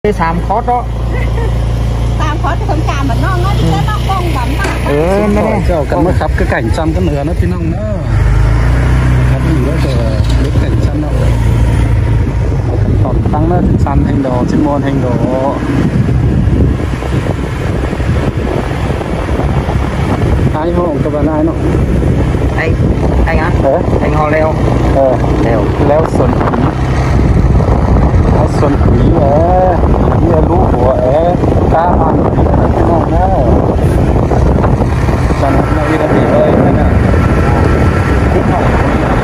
3 คอร์สđó 3 คอร์สคนกลางเหมือนน้องนะที่เจ้าน้องกองแบบมากนั่นแหละเจ้ากันมาขับก็ไก่จำกันเหนือนะพี่น้องเนาะครับอยู่แล้วจะเล็กไก่จำเนาะตอนตั้งเนาะซันแห่งดอจิมอนแห่งดอไอ้ห้องกับนายเนาะไอ้งะไอ้งอเร็วแล้วส่วนผีเนี่ยรู้หัวตามันพี่น้องเนาะจันทร์ในวินาทีเลยนะทุกห้อง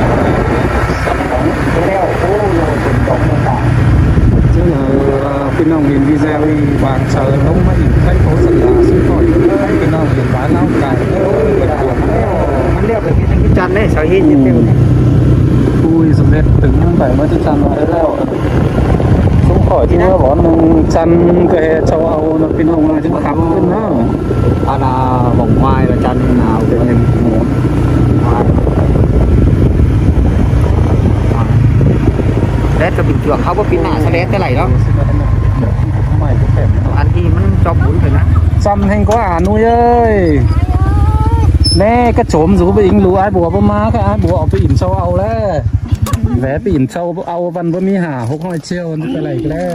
แล้วโอ้ยเป็นดอกต่างๆchứ làพี่น้องเห็นvideoบางเชิญลงมาอีกให้เขาสัญญาซื้อก่อนพี่น้องเห็นร้านเหล้าไก่มันเรียกแบบนี้ที่จันเนี่ยสายหินยังเรียกคุยสำเร็จถึงแบบเมื่อจะจันมาแล้วสงขอที่ว่าบอกนึงจันก็เช่าเอาพี่น้องมาจึงขับขึ้นเนาะอาณาบ่งไม้ละจันหนาวเป็นหมูแล้วจะบินเชือกเขาว่าปีหน้าทะเลแต่ไหลแล้วอันที่มันจอบบุญเลยนะจำแห่งก็อ่านนุ้ยเอ้ยแน่ก็โฉมสูบไปอิงรู้ไอ้บัวประมาค่ะไอ้บัวเอาไปอินเช่าเอาแล้วแหวะไปอินเช่าเอาวันว่ามีหา600 เชี่ยวมันไปไหลกันแล้ว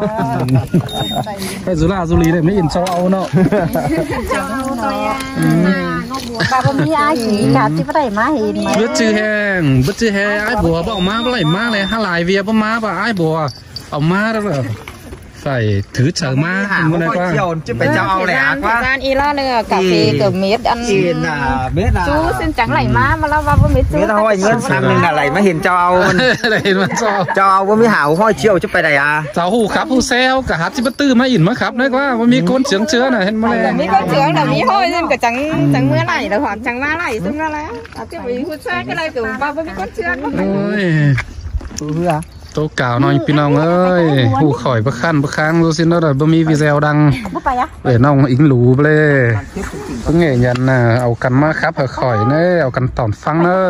ไปสุราสุรีเลยไม่อินเช่าเอาเนาะเจ้าตัวอย่างบาบมีอาชีพกับที่ไม่ได้มาเห็นไหมบึ้จื้อแห้งไอ้บัวบอกมาไหลมากเลยหลายเวียประมาป่ะไอ้บัวเอามาแล้วแบบใส่ถือเฉยมามันอะไรก็จะไปเจ้าเอาแหละว่าการอีล่าเนี่ยกาแฟกับเม็ดอันจีนเม็ดจู้เส้นจังไหลมาแล้วว่าเม็ดจู้เม็ดห้อยเงิน3 นึงอะไรมาเห็นเจ้าเอาเห็นมันเจ้าเอาว่ามีหาวห้อยเชี่ยวจะไปไหนเจ้าหูครับหูเซลกับฮัตจิบตื้อมาอินมาครับนึกว่ามีคนเฉียงเชื้อน่ะเห็นไหมมีคนเชื้อแต่มีห้อยเส้นกับจังเมื่อไหร่แล้วหอมจังมาไหลซึ่งนั่นแหละที่มีคุณแท้ก็เลยกับว่ามีคนเชื้อก็ไม่โตเก่าหน่อยพี่น้องเอ้ยผู้ข่อยประคันประคังดูสิเนาะบ่มีวิเซลดังน้องอิงหลูไปเลยเพิ่งเงี้ยยันน่ะเอากันมาครับข่อยเน่เอากันตอนฟังเนอะ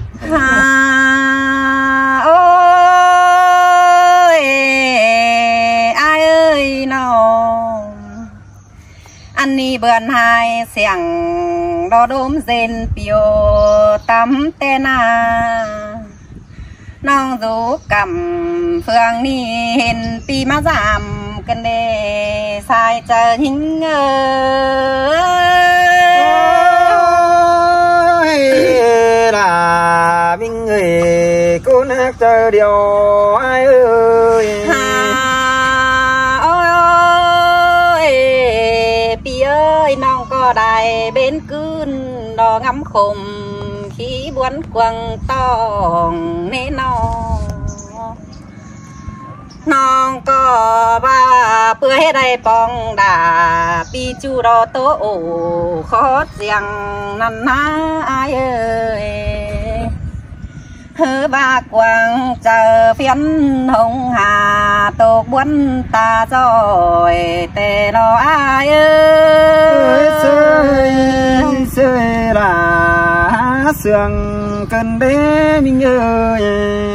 โอ้ยไอ้เอ้ยน้องอันนี้เบื่อหายเสียงรอดมเซนเปียวตำเตนาน้องดูกับเฟืองนี่เห็นปีมาจามกันเดสายเจอหิงล่ะมิ่งกูนักเจอเดียวไอ้โอ้ยปีเอ้ยน้องก็ได้เบนคืนดอกงำคมขี้บวนกวางตองเน่นน้องก็บ้าเพื่อให้ได้ปองดาปีจูรอโตโอขอเสียงนั่นนะเอ้ยเฮือบากวางเจอเฟียนหงหาตกบวนตาจอยแต่รอเอ้ยเสยล่ะเสื่องกันเด้มิ่งเอ้ย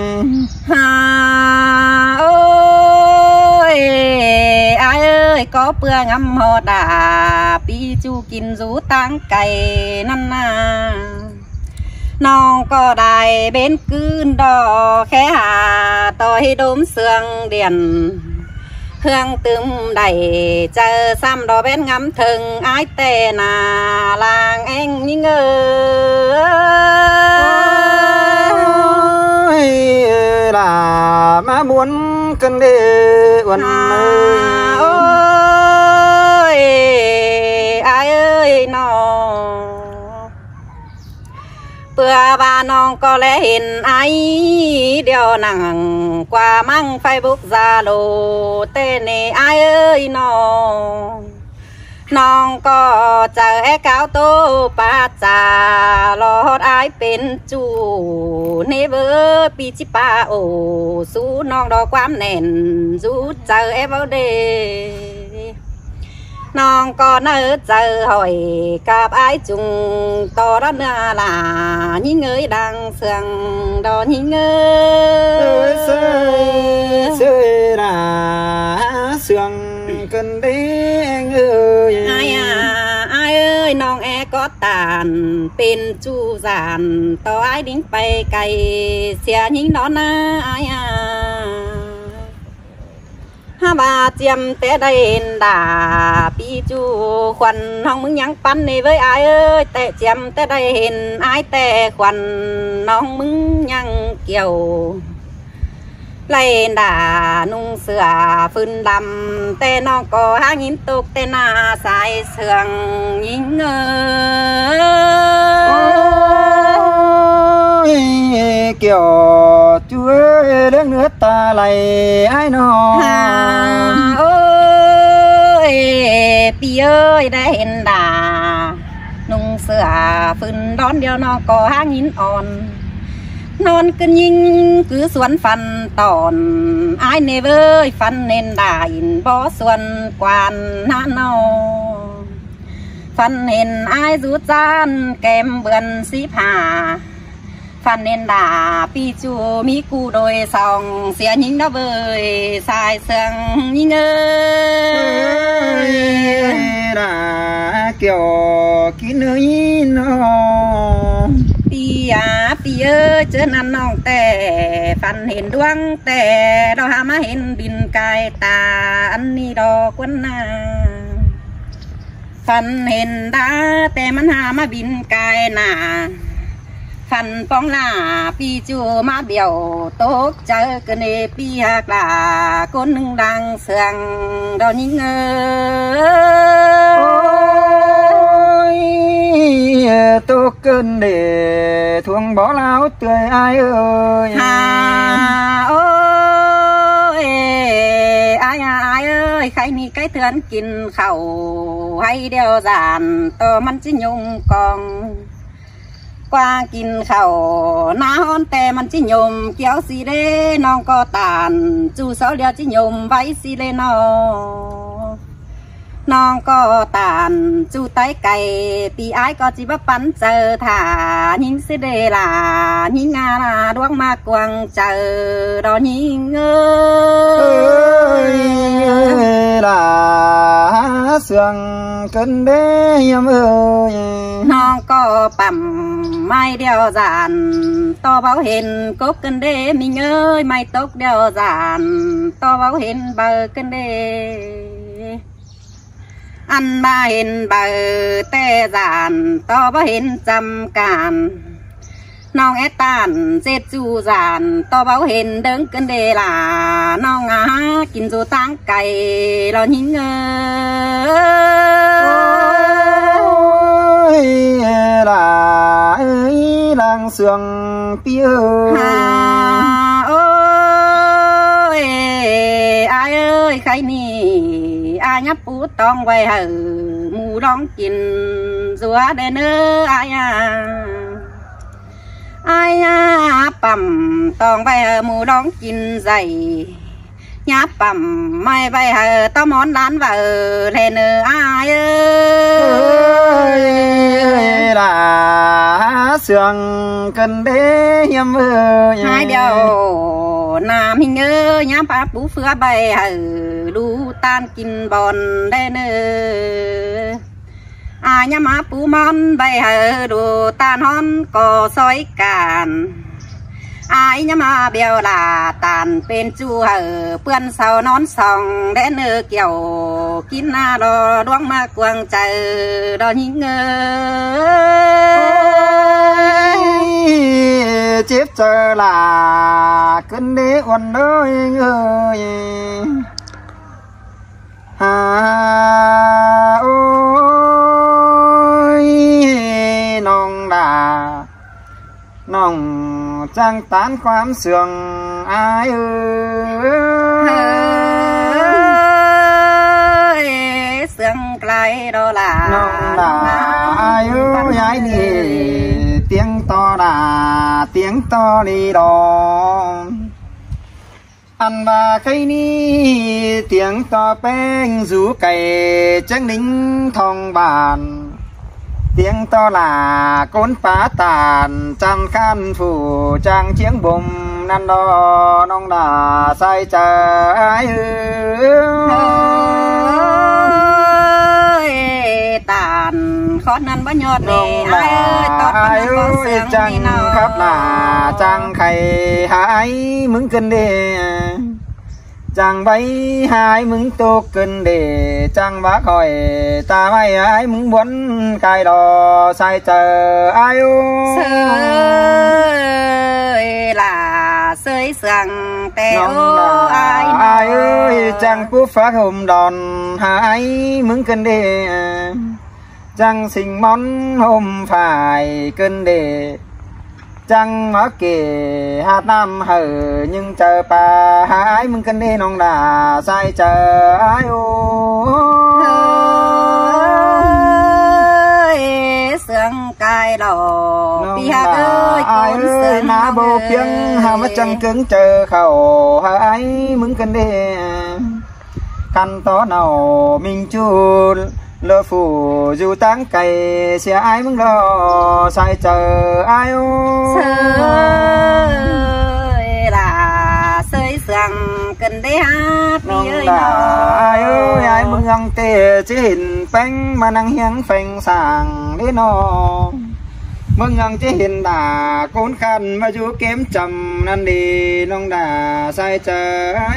โอ้ยไอ้เอ้ยก็เปลืองงำหอดาปีจูกินรูตั้งไก่นั่นนาน้องก็ได้เบนคืนดอแค่หาต่อให้ดมเสื่องเดียนเฮืองตึมได้เจอซ้ำดอเบนงำถึงไอ้เตนาลางเอ็งยิ่งล่ะมาม้วนกันเด้วันโอ้ยไอ้เอ้ยน้องเปื่อบ้านน้องก็แลเห็นไอ้เดียวนั่งกว่ามั่งไฟบุกซาโลเต้เนไอ้เอ้ยน้องน้องก็เจอไอ้ก้าวโตป้าจ่ารอดไอ้เป็นจูเนเวอร์ปีจิป้าโอสู้น้องดอกความแน่นสู้เจอไอ้เบาเดน้องก็เนื้อเจอหอยกับไอ้จุงต่อรันเนื้อหลายิ่งเงยดังเสียงดอนยิ่งเงยเสยล่ะ sương cần đế anh ơi ai ơiน้องแอก็ตานเป็นจูจานต่อไอ้ดิ้งไปไกลเสียยิ่งนอนนะไอ้ฮาบาเจียมแต่ได้เห็นด่าปีจูควันห้องมึงยังปั้นนี่với ai ơiแต่เจียมแต่ได้เห็นไอ้แต่ควันน้องมึงยังเกี่ยวไล่ด่านุ่งเสื้อฟื้นดำแต่น้องก็หาหินตกแต่หน้าสายเสื่องยิง kiểu chúa đến nước ta lại ai nó ơiปีเอ้ยได้เห็นด่านุ่งเสื้อฟื้นร้อนเดียวน้องก็หาหินอ่อนนอนกันยิงคือสวนฟันตอนไอ้เนเวอร์ฟันเน้นได้บ่ส่วนกวานน้านอฟันเห็นไอ้จูจานแก้มเบือนสีผ้าฟันเน้นด่าปีจูมีกูโดยสองเสียยิงนะเบยสายเสืองยิงเอ้ยด่าเกี่ยวกินเนื้อน้องปีเอ้ยเจอนั่นน้องแต่ฟันเห็นดวงแต่เราหามาเห็นบินกายตาอันนี้ดอกวันนาฟันเห็นดาแต่มันหามาบินกายหนาฟันป้องหน้าปีจูมาเบี้ยวตกเจอกันในปีหักลาคนหนึ่งดังเสียงเรายิง tôi cơn để thuồng bỏ láo tươi ai ơi ôi ai ơiใครมีไก่เถื่อนกินข้าวให้เดียวจานต่อมันจะยุ่งกองกว่ากินข้าวน้าฮ้อนแต่มันจะยุ่มเกี่ยวสีเล่น้องก็ตานจูเสาเดียวจะยุ่มไว้สีเล่น้องก็ตานจูไตไก่ปีไอ้ก็จีบปั้นเจอถ่ายิงสิเดลายิงงาดวงมากวางเจอดอยิงเอ้ยล่ะเสื่องกันเด้ยมเอ้ยน้องก็ปั่มไม่เดียวจานต่อเบาเห็นกบกันเด้มีเงยไม่ตกเดียวจานต่อเบาเห็นเบอกันเด้อันมาเห็นเบอแต่จานต่อบ่เห็นจำการน้องแอตานเจ็ดจูจานต่อบ่เห็นเดินกันเดล่าน้องกินจูตั้งไก่เราหิงล่ะลางเสื่องเปี้ยโอ้ยอายเอ้ยใครนี่ai nhấp bút tông quay hở mù đón kín rúa để nơ ai bầm tông quay hở mù đón kín dày nháp bầm mai quay hở tao món đán vợ lên ai ơi là sương cần đế hiểm ơi hai điều nam hình ơi nháp bắp bú phứa bay hở đu tan kín bòn đê nơ nhá má bú món bay hở đu tan hòn có sói càn ai nhá má béo là tàn bên chu hở bươn sau nón sòng đê nơ kiểu kín na đo đoang ma quang chờ đo nhinh chép chờ là cơn đế quần ơi ôi nong đà nong trang tán khoám sườn ai ơi sườn lại đó là nong đà ai ơi ai đi tiếng to đi đó ăn ba cây ni tiếng to beng rú cày trắng đính thong bàn tiếng to là cốn phá tàn trăng khan phủ trang chiếng bùm năn đo nông đà say trái tàn khó năn bá nhọt nông đà ai ơi trăng khắp là trăng khay hái mứng cân đi chẳng bay hai mứng tô cân để chẳng bác hỏi ta bay ai mứng muốn cài đò sai chờ ai ơi là sơi sàng tèo ai ơi chẳng cú phát hôm đòn hai mứng cân để chẳng sinh món hôm phải cân để chẳng mở kề hát nam hở nhưng chờ bà hái mừng cân đi nông đà sai chờ ai ơi sương cài lò bi hát ơi ai ơi ná bô piếng hà mất chân cứng chờ khẩu hái mừng cân đi khăn tó nào mình chu lơ phủ dù táng cày xe ai mừng lo sai chờ ai ơi là sơi sàng cần để hát nông đà ai ơi ai mừng ăn tê chỉ hình bánh mà năng hiếng phèn sàng để nó mừng ăn chỉ hình đà cốn khăn mà chú kém chầm năn đi nông đà sai chờ ai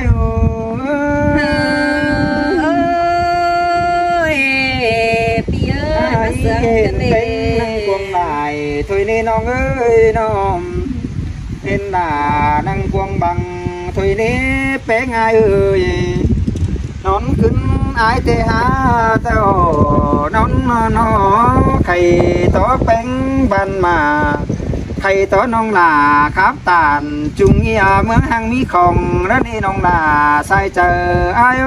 hiện bên quăng lại thôi nên non ơi non nên là năng quăng bằng thôi nên bé ai ơi nón cứng ai tê há tao nón nó thầy tó bánh ban mà thầy tó non là khắp tàn chung nghĩa mướn hang mí khòng đó đi non là sai chờ ai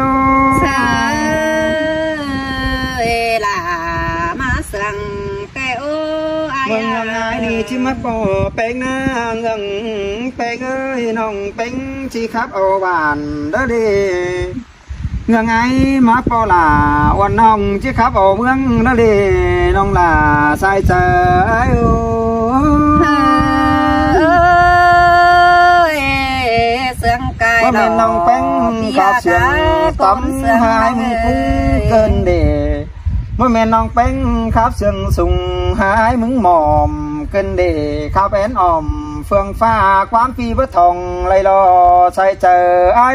ơi là sằng kẹo ai ai đi chứ mất bỏ bánh ngừng bánh ơi nồng bánh chỉ khắp ô bàn đó đi ngừng ai mất bỏ là quan nồng chỉ khắp ô mương đó đi nồng là sai chờ ai ơi sương cài đỏ nồng bánh cọp sương tắm hai mươi cũng cơn để mỗi mẹ non bánh khắp sương sùng hai mứng mòm cân để khắp én òm phương pha quán phi bất thòng lay lo say chờ ai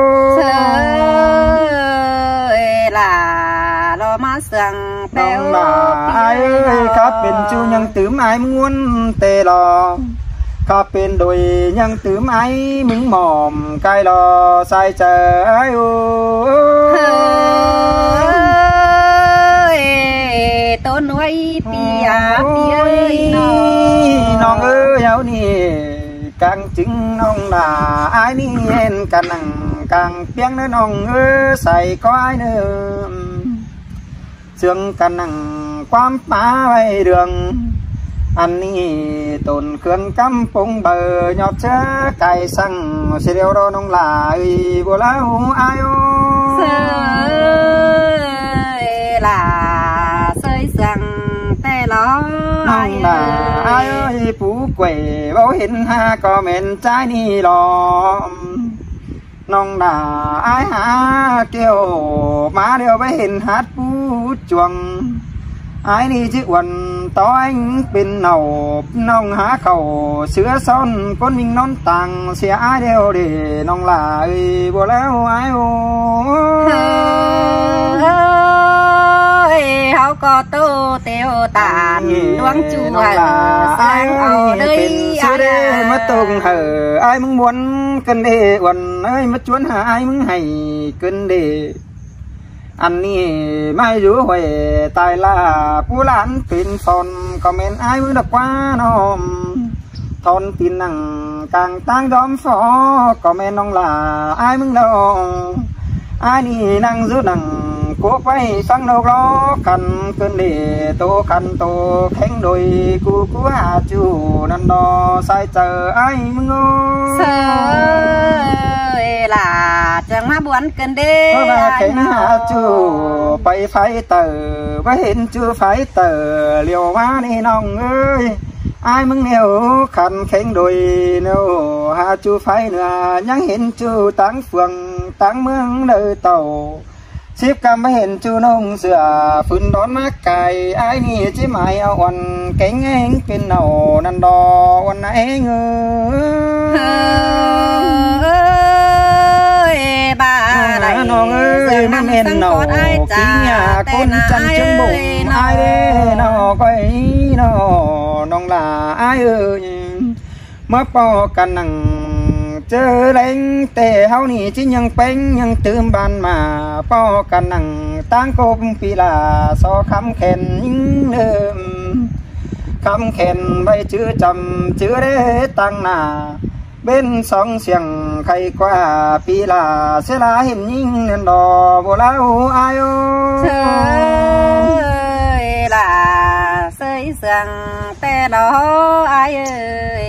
ơi là lo má sương nông là ai ơi khắp bên chu nhân tứ ai muốn tê lo khắp bên đồi nhân tứ ai mứng mòm cay lo say chờ ai tôi nuôi pia ơi non ơi áo nì càng chứng non là ai đi en càng nặng càng tiếng nữa non ơi say có ai nữa xương càng nặng quám phá bay đường anh nì tồn khương cắm phong bờ nhọt chớ cày xăng xe đeo đó non là ơi bùa lão ai là sơi sằng tê lo nông đà ai ơi phú quẩy báo hình ha có mền trái ni lò nông đà ai há kêu má đều với hình hát phú chuồng ai đi chứ quần to anh bên nầu nông há khẩu sữa son con mình non tàng xe ai đều để nông là ơi bùa lão ai hậu có tô tiêu tàn đoán chùa sang ở đây mất tung hở ai muốn muốn cân đề quần ơi mất chuốn hả ai muốn hay cân đề anh nì mai rú huệ tài là phú lãn tin phòn comment ai muốn được quá nó thon tin năng càng tăng đóm phó comment nông là ai muốn đâu ai nì năng rút năng cố quay sang đâu đó khăn cơn để tô khăn tô khánh đôi cú hà chu năn đo sai chờ ai mừng ơi là chẳng má buồn cần đê cánh hạ chú bay phải tờ bay hiện chưa phải tờ liều má đi nòng ơi ai mừng nêu khăn khen đôi nêu hạ chú phải nữa nhắn hiện chú táng phường táng mương nơi tàu ship cam hiện chú nông sửa phun đón mát cài ai nhi chỉ mày oan cánh anh bên nào năn đò oan ấy bà này non ơi năm hen nào tí nhà con chăn chân bụng ai nào coi nó non là ai ơi mất bao căn năng chơi đánh tề hao nỉ chỉ nhân bánh nhân tươm ban mà bao căn năng tăng cốp vì là so khám khen khám khen bay chữ trầm chữ đế tăng nà bên sông xiềng khay qua pi là sẽ là hiểm nhìn nên đò bộ lão ai ơi là xây xiềng tè đó ai ơi